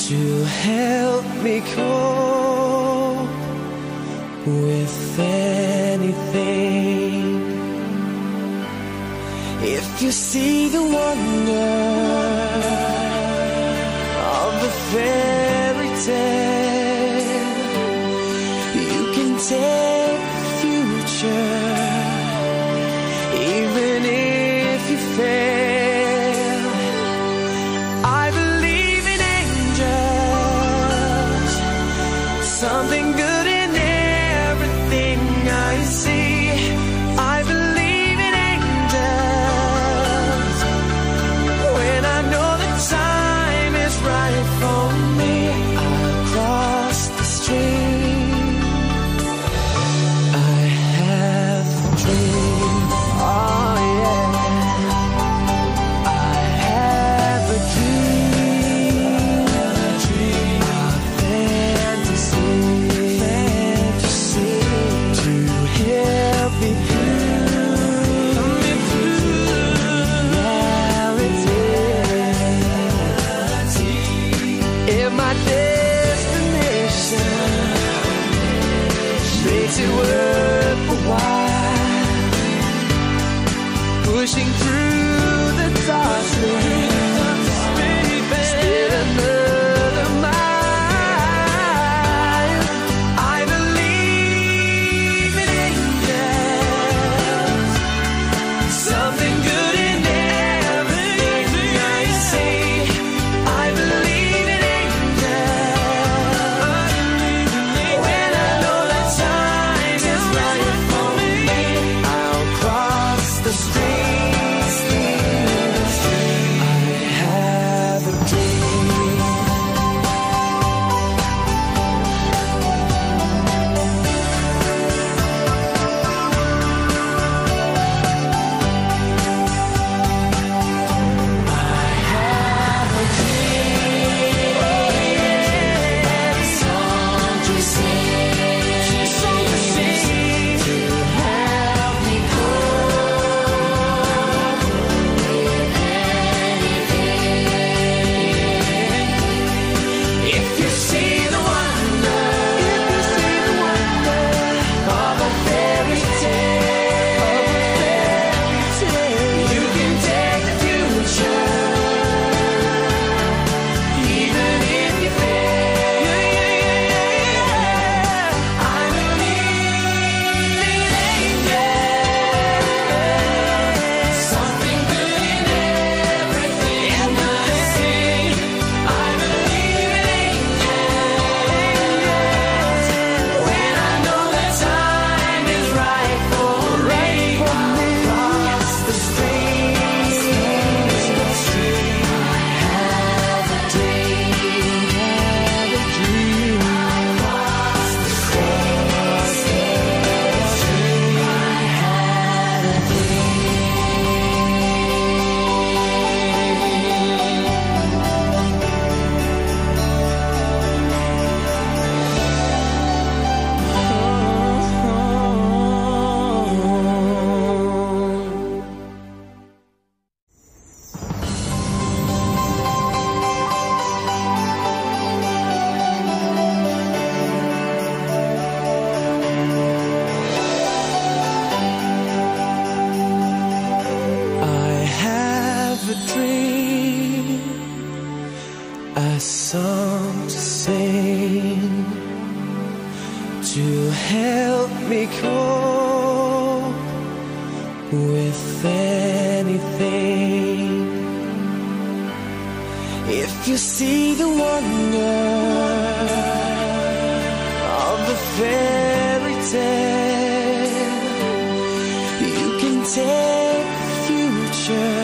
to help me cope with anything. If you see the wonder of the fairy tale, you can take the future, even if you fail. I believe in angels, something good in everything I see. I believe in angels when I know the time is right for me. I'll cross the stream. I have a dream. Oh yeah, I have a dream, a fantasy to help me through reality. If my destination makes it worth a while, pushing through the darkness, still another mile. I believe in angels, something good in everything I see. I believe in angels when I know that time is right for me. I'll cross the street. I have a dream. Song to sing, to help me cope with anything. If you see the wonder, of a fairy tale, you can take the future, even if you fail. I believe in angels, something good in everything I see. I believe in angels when I know that time is right for me. I'll cross the street. I have a dream. I'll cross the street. I have a dream, a song to sing, to help me cope with anything. If you see the wonder of the fairy tale, you can take the future,